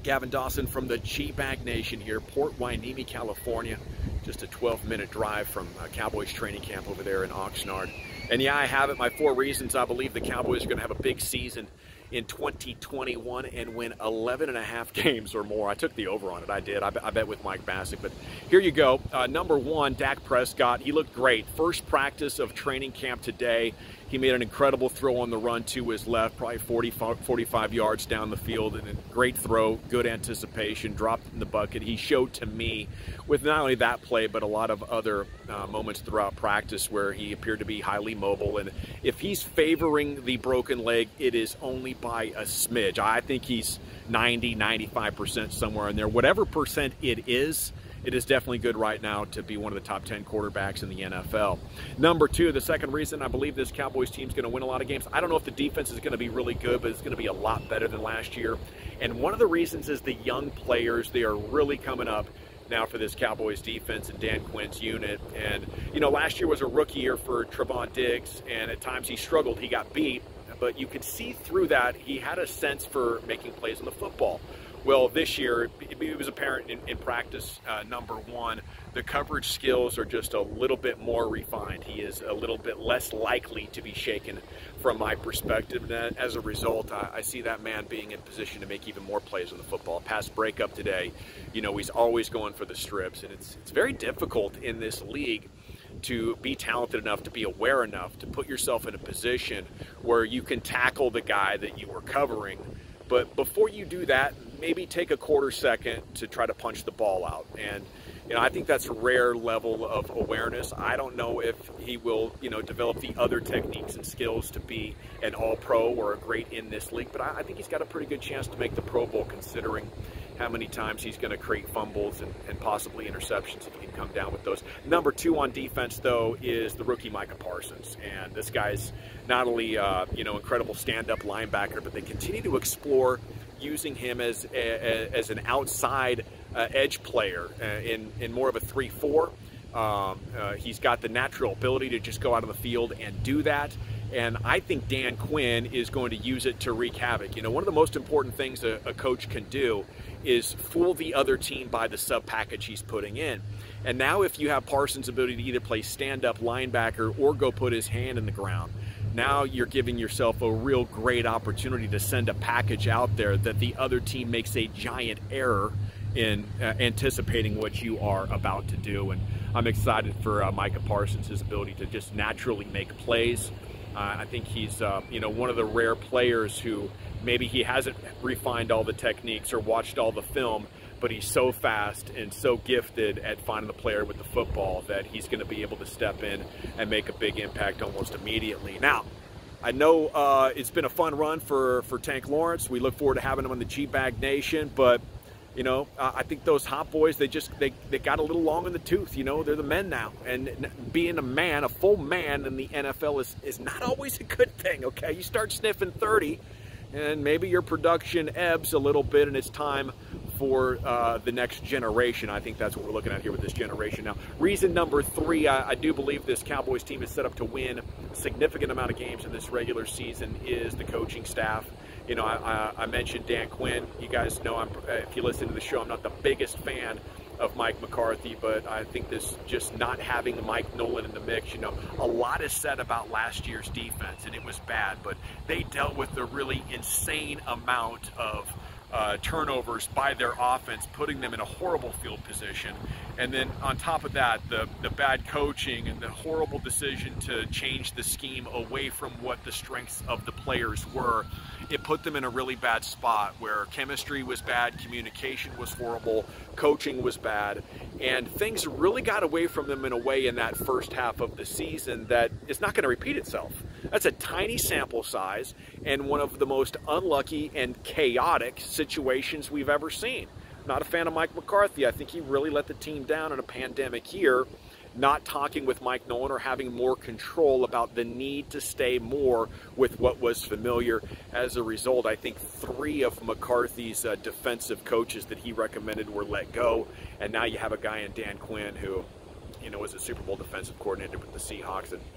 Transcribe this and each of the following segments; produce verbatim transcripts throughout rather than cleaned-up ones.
Gavin Dawson from the G-Bag Nation here, Port Hueneme, California. Just a twelve minute drive from uh, Cowboys training camp over there in Oxnard. And yeah, I have it. My four reasons I believe the Cowboys are going to have a big season in twenty twenty-one and win eleven and a half games or more. I took the over on it. I did. I, I bet with Mike Bassick. But here you go. Uh, number one, Dak Prescott. He looked great. First practice of training camp today. He made an incredible throw on the run to his left, probably forty, forty-five yards down the field. And a great throw, good anticipation, dropped it in the bucket. He showed to me with not only that play, but a lot of other uh, moments throughout practice where he appeared to be highly mobile. And if he's favoring the broken leg, it is only by a smidge. I think he's ninety, ninety-five percent somewhere in there. Whatever percent it is, it is definitely good right now to be one of the top ten quarterbacks in the N F L. Number two, the second reason I believe this Cowboys team is going to win a lot of games, I don't know if the defense is going to be really good, but it's going to be a lot better than last year. And one of the reasons is the young players. They are really coming up now for this Cowboys defense and Dan Quinn's unit. And, you know, last year was a rookie year for Trevon Diggs, and at times he struggled. He got beat, but you could see through that he had a sense for making plays on the football. Well, this year, it was apparent in, in practice, uh, number one, the coverage skills are just a little bit more refined. He is a little bit less likely to be shaken from my perspective. And as a result, I, I see that man being in position to make even more plays on the football. Past breakup today, you know, he's always going for the strips. And it's, it's very difficult in this league to be talented enough, to be aware enough, to put yourself in a position where you can tackle the guy that you were covering. But before you do that, maybe take a quarter second to try to punch the ball out. And, you know, I think that's a rare level of awareness. I don't know if he will, you know, develop the other techniques and skills to be an all-pro or a great in this league, but I, I think he's got a pretty good chance to make the Pro Bowl considering how many times he's going to create fumbles and, and possibly interceptions if he can come down with those. Number two on defense, though, is the rookie Micah Parsons. And this guy's not only, uh, you know, incredible stand-up linebacker, but they continue to explore using him as, a, as an outside uh, edge player uh, in, in more of a three four. Um, uh, he's got the natural ability to just go out on the field and do that. And I think Dan Quinn is going to use it to wreak havoc. You know, one of the most important things a, a coach can do is fool the other team by the sub package he's putting in. And now if you have Parsons' ability to either play stand-up linebacker or go put his hand in the ground, now you're giving yourself a real great opportunity to send a package out there that the other team makes a giant error in uh, anticipating what you are about to do. And I'm excited for uh, Micah Parsons, his ability to just naturally make plays. Uh, I think he's, uh, you know, one of the rare players who maybe he hasn't refined all the techniques or watched all the film, but he's so fast and so gifted at finding the player with the football that he's going to be able to step in and make a big impact almost immediately. Now, I know uh, it's been a fun run for, for Tank Lawrence. We look forward to having him on the G-Bag Nation, but you know, uh, I think those hot boys, they just, they, they got a little long in the tooth, you know, they're the men now. And being a man, a full man in the N F L is, is not always a good thing, okay? You start sniffing thirty, and maybe your production ebbs a little bit, and it's time for uh, the next generation. I think that's what we're looking at here with this generation now. Reason number three, I, I do believe this Cowboys team is set up to win a significant amount of games in this regular season is the coaching staff. You know, I, I, I mentioned Dan Quinn. You guys know, I'm, if you listen to the show, I'm not the biggest fan of Mike McCarthy, but I think this just not having Mike Nolan in the mix, you know, a lot is said about last year's defense, and it was bad, but they dealt with a really insane amount of uh, turnovers by their offense, putting them in a horrible field position. And then on top of that, the, the bad coaching and the horrible decision to change the scheme away from what the strengths of the players were, it put them in a really bad spot where chemistry was bad, communication was horrible, coaching was bad, and things really got away from them in a way in that first half of the season that is not going to repeat itself. That's a tiny sample size and one of the most unlucky and chaotic situations we've ever seen. Not a fan of Mike McCarthy. I think he really let the team down in a pandemic year, not talking with Mike Nolan or having more control about the need to stay more with what was familiar. As a result, I think three of McCarthy's uh, defensive coaches that he recommended were let go. And now you have a guy in Dan Quinn who, you know, was a Super Bowl defensive coordinator with the Seahawks. And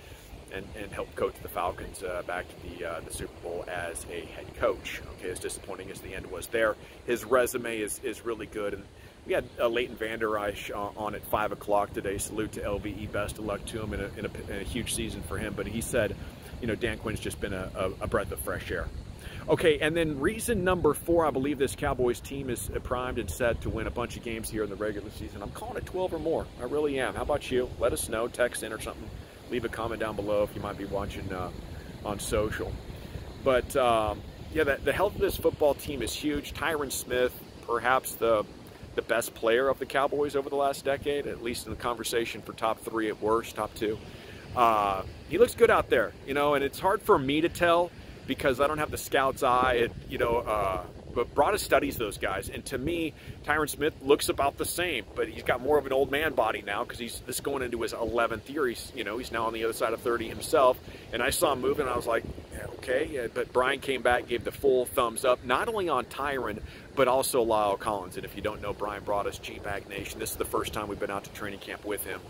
and, and helped coach the Falcons uh, back to the, uh, the Super Bowl as a head coach. Okay, as disappointing as the end was there, his resume is, is really good. And we had uh, Leighton Vander Esch uh, on at five o'clock today. Salute to L V E. Best of luck to him in a, in, a, in a huge season for him. But he said, you know, Dan Quinn's just been a, a, a breath of fresh air. Okay, and then reason number four, I believe this Cowboys team is primed and set to win a bunch of games here in the regular season. I'm calling it twelve or more. I really am. How about you? Let us know. Text in or something. Leave a comment down below if you might be watching uh, on social. But, um, yeah, the, the health of this football team is huge. Tyron Smith, perhaps the, the best player of the Cowboys over the last decade, at least in the conversation for top three at worst, top two. Uh, he looks good out there, you know, and it's hard for me to tell because I don't have the scout's eye, and, you know, uh, but Broadus studies those guys, and to me, Tyron Smith looks about the same, but he's got more of an old man body now because he's this going into his eleventh year. He's, you know, he's now on the other side of thirty himself, and I saw him moving, and I was like, yeah, okay, yeah. But Brian came back, gave the full thumbs up, not only on Tyron, but also Lyle Collins. And if you don't know Brian Broadus, G-Bag Nation, this is the first time we've been out to training camp with him.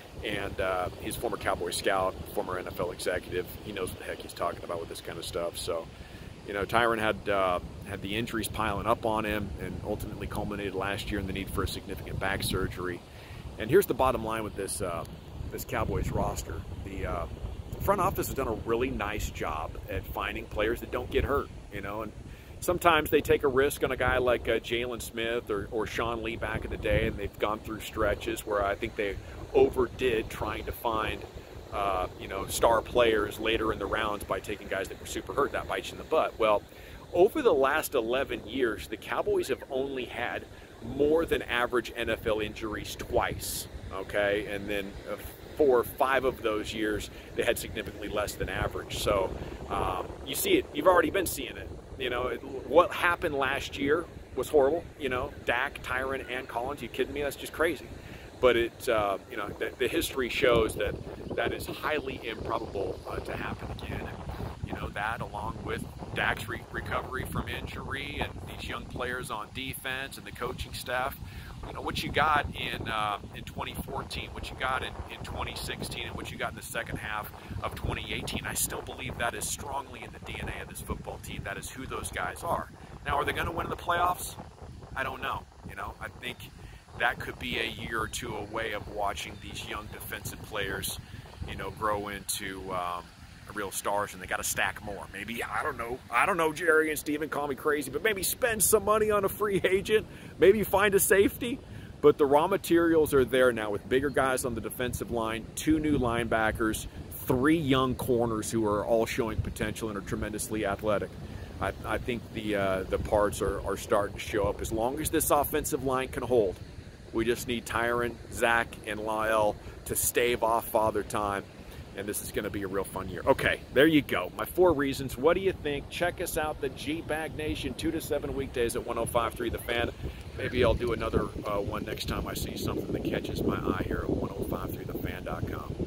And uh, he's a former Cowboy scout, former N F L executive. He knows what the heck he's talking about with this kind of stuff. So, you know, Tyron had uh, had the injuries piling up on him and ultimately culminated last year in the need for a significant back surgery. And here's the bottom line with this uh, this Cowboys roster. The uh, front office has done a really nice job at finding players that don't get hurt, you know, and sometimes they take a risk on a guy like uh, Jalen Smith or, or Sean Lee back in the day, and they've gone through stretches where I think they overdid trying to find, uh, you know, star players later in the rounds by taking guys that were super hurt. That bites you in the butt. Well, over the last eleven years, the Cowboys have only had more than average N F L injuries twice, okay? And then uh, four or five of those years, they had significantly less than average. So um, you see it. You've already been seeing it. You know, it, what happened last year was horrible. You know, Dak, Tyron, and Collins. You kidding me? That's just crazy. But it, uh, you know, the, the history shows that that is highly improbable uh, to happen again. And, you know, that along with Dak's re recovery from injury and these young players on defense and the coaching staff. You know, what you got in uh, in twenty fourteen, what you got in, in twenty sixteen, and what you got in the second half of twenty eighteen, I still believe that is strongly in the D N A of this football team. That is who those guys are. Now, are they going to win in the playoffs? I don't know. You know, I think that could be a year or two away of watching these young defensive players, you know, grow into um, real stars, and they got to stack more. Maybe, I don't know, I don't know, Jerry and Steven, call me crazy, but maybe spend some money on a free agent, maybe find a safety. But the raw materials are there now with bigger guys on the defensive line, two new linebackers, three young corners who are all showing potential and are tremendously athletic. I, I think the, uh, the parts are, are starting to show up. As long as this offensive line can hold, we just need Tyron, Zach, and Lyle to stave off Father Time, and this is going to be a real fun year. Okay, there you go. My four reasons. What do you think? Check us out, the G-Bag Nation, two to seven weekdays at one oh five point three The Fan. Maybe I'll do another uh, one next time I see something that catches my eye here at one oh five point three the fan dot com.